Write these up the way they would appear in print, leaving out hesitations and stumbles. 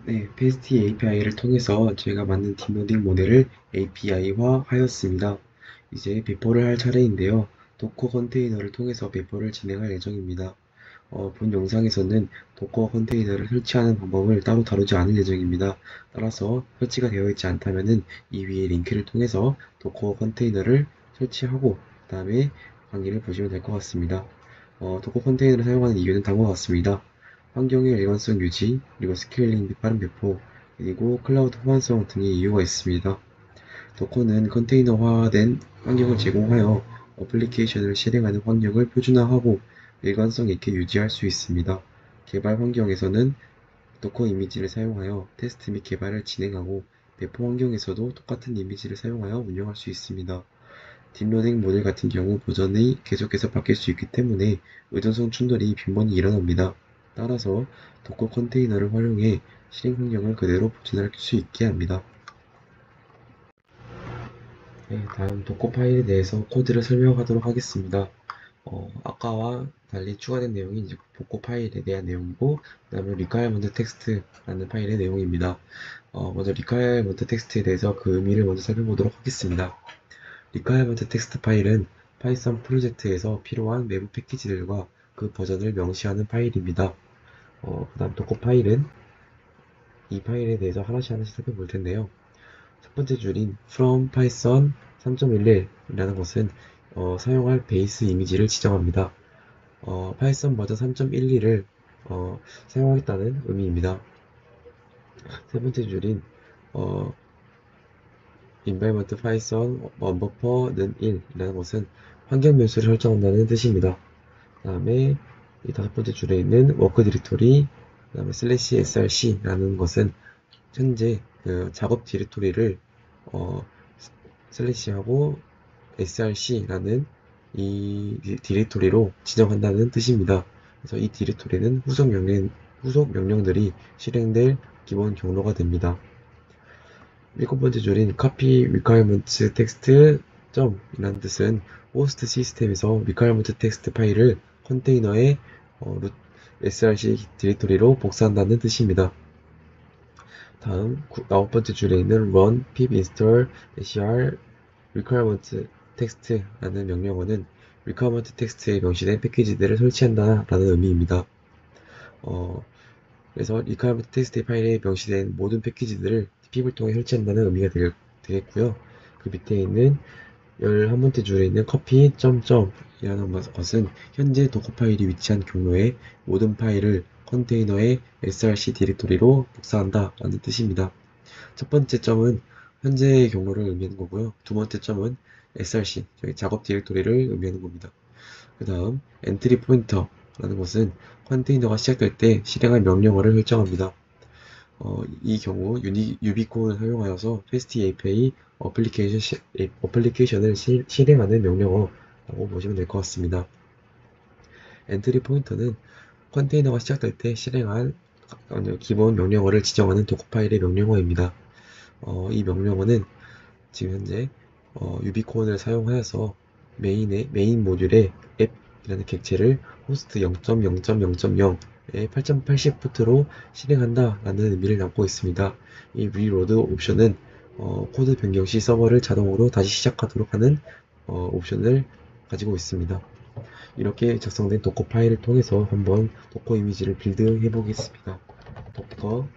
네, 페스티 API를 통해서 저희가 만든 딥러닝 모델을 API화 하였습니다. 이제 배포를 할 차례인데요. 도커 컨테이너를 통해서 배포를 진행할 예정입니다. 본 영상에서는 도커 컨테이너를 설치하는 방법을 따로 다루지 않을 예정입니다. 따라서 설치가 되어 있지 않다면 이 위의 링크를 통해서 도커 컨테이너를 설치하고 그 다음에 강의를 보시면 될 것 같습니다. 도커 컨테이너를 사용하는 이유는 다음과 같습니다. 환경의 일관성 유지, 그리고 스케일링 및 빠른 배포, 그리고 클라우드 호환성 등의 이유가 있습니다. 도커는 컨테이너화된 환경을 제공하여 어플리케이션을 실행하는 환경을 표준화하고 일관성 있게 유지할 수 있습니다. 개발 환경에서는 도커 이미지를 사용하여 테스트 및 개발을 진행하고 배포 환경에서도 똑같은 이미지를 사용하여 운영할 수 있습니다. 딥러닝 모델 같은 경우 버전이 계속해서 바뀔 수 있기 때문에 의존성 충돌이 빈번히 일어납니다. 따라서 도커 컨테이너를 활용해 실행 환경을 그대로 보존할 수 있게 합니다. 네, 다음 도커 파일에 대해서 코드를 설명하도록 하겠습니다. 아까와 달리 추가된 내용이 이제 도커 파일에 대한 내용이고, 그 다음에 requirement text라는 파일의 내용입니다. 먼저 requirement text에 대해서 그 의미를 먼저 살펴보도록 하겠습니다. requirement text 파일은 파이썬 프로젝트에서 필요한 외부 패키지들과 그 버전을 명시하는 파일입니다. 그 다음 도커 파일은 이 파일에 대해서 하나씩 살펴볼 텐데요. 첫 번째 줄인 from python 3.11이라는 것은 사용할 베이스 이미지를 지정합니다. 파이썬 버전 3.12를 사용하겠다는 의미입니다. 세 번째 줄인 어, environment python onBuffer는 1이라는 것은 환경 변수를 설정한다는 뜻입니다. 그 다음에 이 다섯 번째 줄에 있는 워크 디렉토리, 그 다음에 슬래시 src라는 것은 현재 그 작업 디렉토리를 어, 슬래시하고 src라는 이 디렉토리로 지정한다는 뜻입니다. 그래서 이 디렉토리는 후속 명령들이 실행될 기본 경로가 됩니다. 일곱 번째 줄인 copy requirements text 이라는 뜻은 호스트 시스템에서 requirement text 파일을 컨테이너의 src 디렉토리로 복사한다는 뜻입니다. 다음 아홉 번째 줄에 있는 run pip install -r requirement text라는 명령어는 requirement text에 명시된 패키지들을 설치한다 라는 의미입니다. 그래서 requirement text 파일에 명시된 모든 패키지들을 pip을 통해 설치한다는 의미가 되겠고요. 그 밑에 있는 11번째 줄에 있는 copy 이라는 것은 현재 도커 파일이 위치한 경로에 모든 파일을 컨테이너의 src 디렉토리로 복사한다 라는 뜻입니다. 첫 번째 점은 현재의 경로를 의미하는 거고요. 두 번째 점은 src, 저희 작업 디렉토리를 의미하는 겁니다. 그 다음 엔트리 포인터라는 것은 컨테이너가 시작될 때 실행할 명령어를 설정합니다. 이 경우 유비콘을 사용하여서 페스티 API 어플리케이션을 실행하는 명령어라고 보시면 될 것 같습니다. 엔트리 포인터는 컨테이너가 시작될 때 실행할 기본 명령어를 지정하는 도커 파일의 명령어입니다. 이 명령어는 지금 현재 유비콘을 사용하여서 메인 모듈의 앱이라는 객체를 호스트 0.0.0.0에 8080 포트로 실행한다 라는 의미를 담고 있습니다. 이 reload 옵션은 코드 변경 시 서버를 자동으로 다시 시작하도록 하는 옵션을 가지고 있습니다. 이렇게 작성된 도커 파일을 통해서 한번 도커 이미지를 빌드 해 보겠습니다. 도커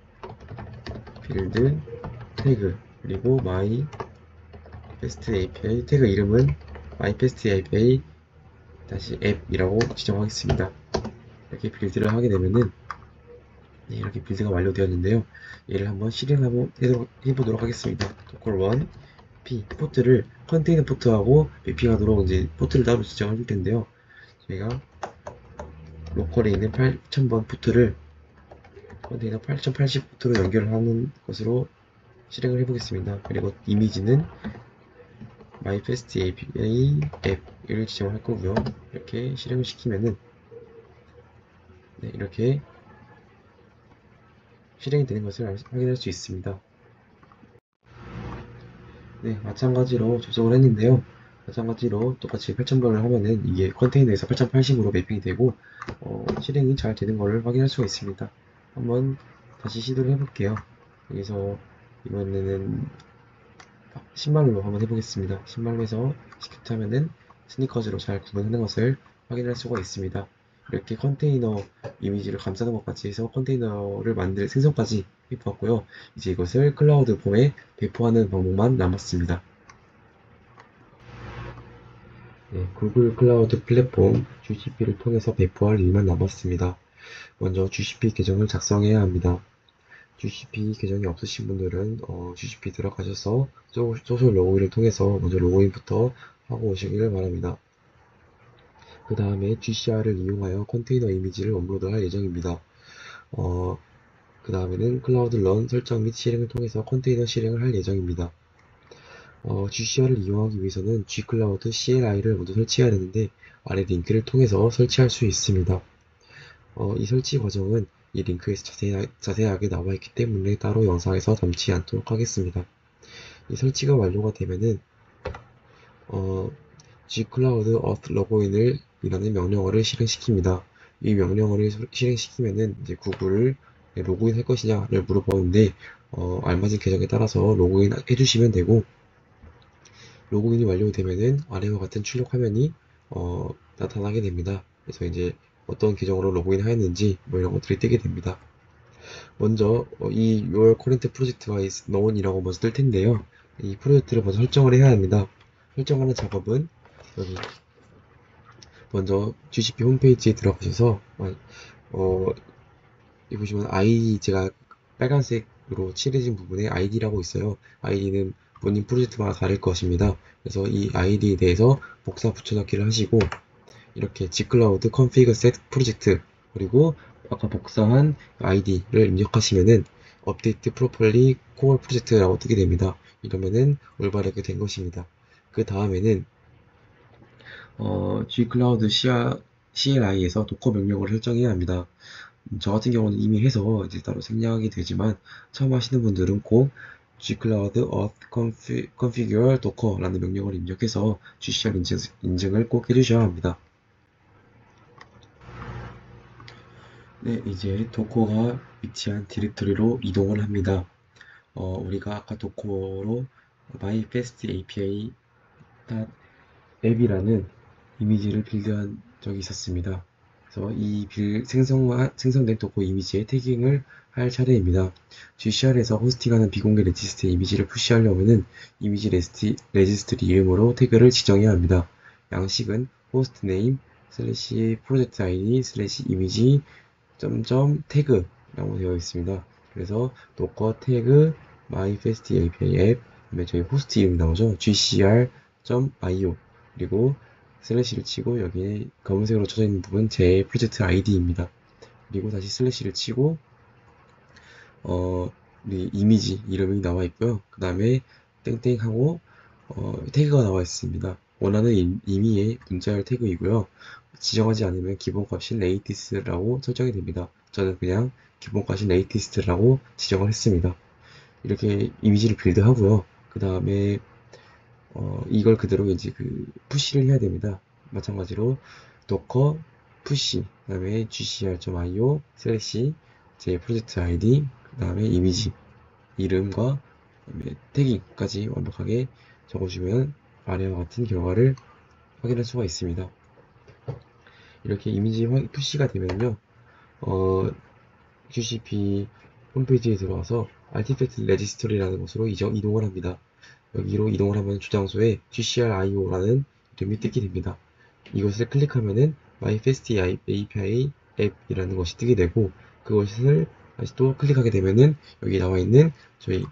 빌드 태그 그리고 my fast API 태그 이름은 my fast API 다시 앱이라고 지정하겠습니다. 이렇게 빌드를 하게 되면은 네, 이렇게 빌드가 완료되었는데요. 얘를 한번 실행하고 해보도록 하겠습니다. docker 1 p 포트를 컨테이너 포트하고 매핑하도록 이제 포트를 따로 지정해 줄 텐데요. 저희가 로컬에 있는 8000번 포트를 컨테이너 8080 포트로 연결하는 것으로 실행을 해보겠습니다. 그리고 이미지는 myfast API 앱을 지정할 거고요. 이렇게 실행을 시키면은 네, 이렇게 실행이 되는 것을 확인할 수 있습니다. 네, 마찬가지로 접속을 했는데요. 마찬가지로 똑같이 8000번을 하면은 이게 컨테이너에서 8080으로 매핑이 되고 실행이 잘 되는 것을 확인할 수가 있습니다. 한번 다시 시도를 해볼게요. 여기서 이번에는 신발로 한번 해보겠습니다. 신발로 해서 시프트 하면은 스니커즈로 잘 구분하는 것을 확인할 수가 있습니다. 이렇게 컨테이너 이미지를 감싸는 것 같이 해서 컨테이너를 만들 생성까지 해보았고요. 이제 이것을 클라우드 폼에 배포하는 방법만 남았습니다. 네, 구글 클라우드 플랫폼 GCP를 통해서 배포할 일만 남았습니다. 먼저 GCP 계정을 작성해야 합니다. GCP 계정이 없으신 분들은 GCP 들어가셔서 소셜 로그인을 통해서 먼저 로그인부터 하고 오시기를 바랍니다. 그 다음에 GCR을 이용하여 컨테이너 이미지를 업로드할 예정입니다. 그 다음에는 클라우드 런 설정 및 실행을 통해서 컨테이너 실행을 할 예정입니다. GCR을 이용하기 위해서는 Gcloud CLI를 먼저 설치해야 되는데 아래 링크를 통해서 설치할 수 있습니다. 이 설치 과정은 이 링크에서 자세하게 나와 있기 때문에 따로 영상에서 담지 않도록 하겠습니다. 이 설치가 완료가 되면은 Gcloud Auth 로그인을 이라는 명령어를 실행시킵니다. 이 명령어를 실행시키면은 이제 구글을 로그인 할 것이냐를 물어보는데 알맞은 계정에 따라서 로그인 해주시면 되고, 로그인이 완료되면은 아래와 같은 출력 화면이 나타나게 됩니다. 그래서 이제 어떤 계정으로 로그인 하였는지 뭐 이런 것들이 뜨게 됩니다. 먼저 이 Your Current Project가 is known이라고 먼저 뜰 텐데요. 이 프로젝트를 먼저 설정을 해야 합니다. 설정하는 작업은 여기 먼저 GCP 홈페이지에 들어가셔서 여기 보시면 아이디, 제가 빨간색으로 칠해진 부분에 아이디라고 있어요. 아이디는 본인 프로젝트마다 다를 것입니다. 그래서 이 아이디에 대해서 복사 붙여넣기를 하시고, 이렇게 Gcloud config set project 그리고 아까 복사한 아이디를 입력하시면은 update properly core project라고 뜨게 됩니다. 이러면은 올바르게 된 것입니다. 그 다음에는 Gcloud CLI에서 도커 명령어를 설정해야 합니다. 저 같은 경우는 이미 해서 이제 따로 생략이 되지만, 처음 하시는 분들은 꼭 Gcloud auth configure docker라는 명령어를 입력해서 GCR 인증을 꼭 해주셔야 합니다. 네, 이제 도커가 위치한 디렉토리로 이동을 합니다. 우리가 아까 도커로 myfast API 앱이라는 이미지를 빌드한 적이 있었습니다. 그래서 이 생성된 도커 이미지의 태깅을 할 차례입니다. GCR에서 호스팅하는 비공개 레지스트의 이미지를 푸시하려면은 이미지 레지스트리 이름으로 태그를 지정해야 합니다. 양식은 호스트 네임 슬래시 프로젝트 아이디 슬래시 이미지 점점 태그라고 되어 있습니다. 그래서 docker 태그 myfast API 앱, 그다음에 저희 호스트 이름이 나오죠. gcr.io, 그리고 슬래시를 치고 여기에 검은색으로 쳐져 있는 부분 제 프로젝트 아이디입니다. 그리고 다시 슬래시를 치고 우리 이미지 이름이 나와 있고요. 그 다음에 땡땡 하고 태그가 나와 있습니다. 원하는 의미의 문자열 태그이고요. 지정하지 않으면 기본값인 latest라고 설정이 됩니다. 저는 그냥 기본값인 latest라고 지정을 했습니다. 이렇게 이미지를 빌드하고요. 그 다음에 이걸 그대로 이제 푸시를 해야 됩니다. 마찬가지로 docker 푸시, 그 다음에 gcr.io 슬래시 제 프로젝트 아이디, 그 다음에 이미지 이름과 그다음에 태깅까지 완벽하게 적어주면 아래와 같은 결과를 확인할 수가 있습니다. 이렇게 이미지 푸시가 되면요, GCP 홈페이지에 들어와서 Artifact Registry라는 곳으로 이동을 합니다. 여기로 이동을 하면 주장소에 GCR.io라는 이름이 뜨게 됩니다. 이것을 클릭하면은 myfast API 앱이라는 것이 뜨게 되고, 그것을 다시 또 클릭하게 되면은 여기 나와 있는 저희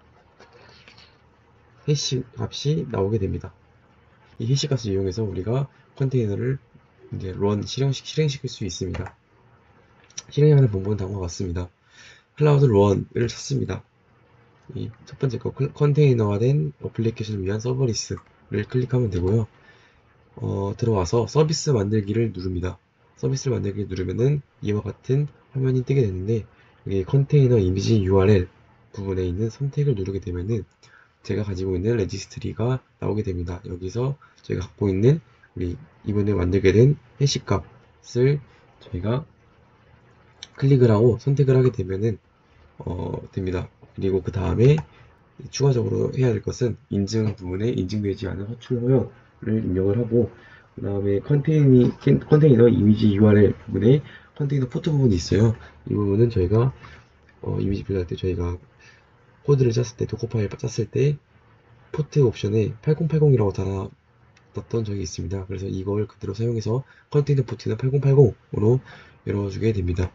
해시 값이 나오게 됩니다. 이 해시 값을 이용해서 우리가 컨테이너를 이제 실행시킬 수 있습니다. 실행하는 방법은 다음과 같습니다. 클라우드 런을 찾습니다. 이 첫 번째 거 컨테이너화된 어플리케이션을 위한 서버리스를 클릭하면 되고요. 들어와서 서비스 만들기를 누릅니다. 서비스를 만들기를 누르면은 이와 같은 화면이 뜨게 되는데, 여기 컨테이너 이미지 URL 부분에 있는 선택을 누르게 되면은 제가 가지고 있는 레지스트리가 나오게 됩니다. 여기서 저희가 갖고 있는 우리 이번에 만들게 된 해시 값을 저희가 클릭을 하고 선택을 하게 되면은 됩니다. 그리고 그 다음에 추가적으로 해야 될 것은 인증 부분에 인증되지 않은 호출 허용을 입력을 하고, 그 다음에 컨테이너 이미지 URL 부분에 컨테이너 포트 부분이 있어요. 이 부분은 저희가 이미지 빌드할 때 저희가 코드를 짰을 때, 도커 파일 짰을 때 포트 옵션에 8080이라고 달아놨던 적이 있습니다. 그래서 이걸 그대로 사용해서 컨테이너 포트는 8080으로 열어주게 됩니다.